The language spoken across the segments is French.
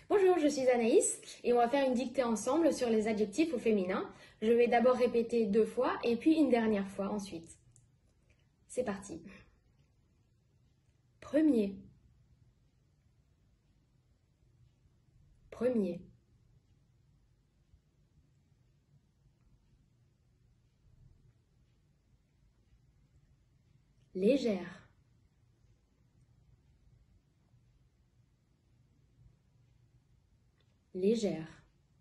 Bonjour, je suis Anaïs et on va faire une dictée ensemble sur les adjectifs au féminin. Je vais d'abord répéter 2 fois et puis une dernière fois ensuite. C'est parti. Premier. Premier. Légère. Légère.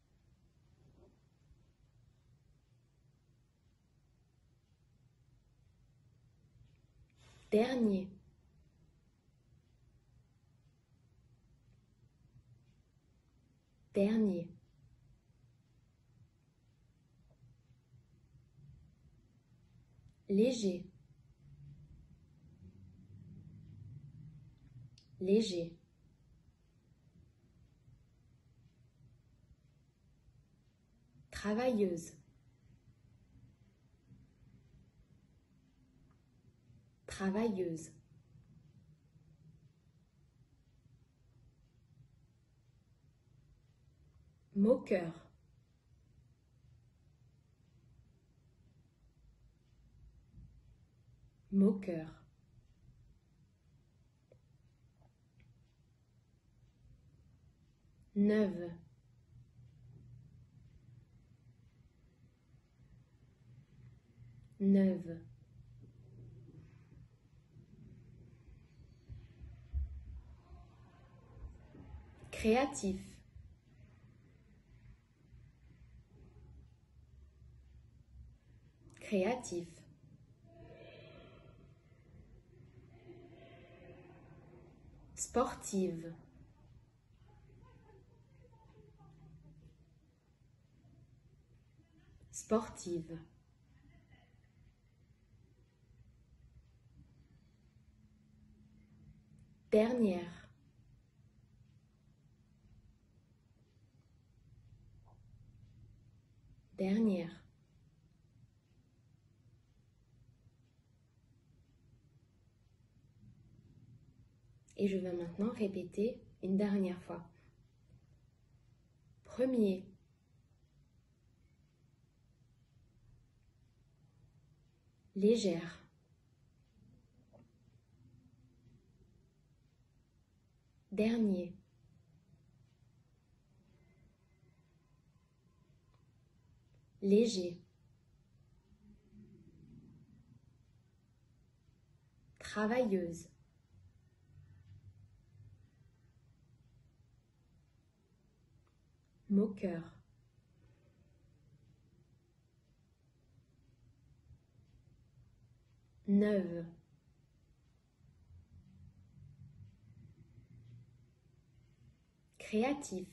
Dernier. Dernier. Léger. Léger. Travailleuse. Travailleuse. Moqueur. Moqueur. Neuve. Neuve. Créatif. Créatif. Sportive. Sportive. Dernière. Dernière. Et je vais maintenant répéter une dernière fois. Premier. Légère. Dernier. Léger. Travailleuse. Moqueur. Neuve. Créatif.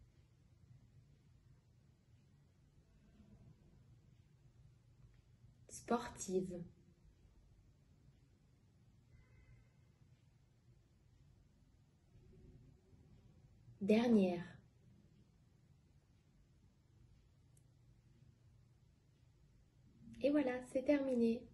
Sportive. Dernière. Et voilà, c'est terminé.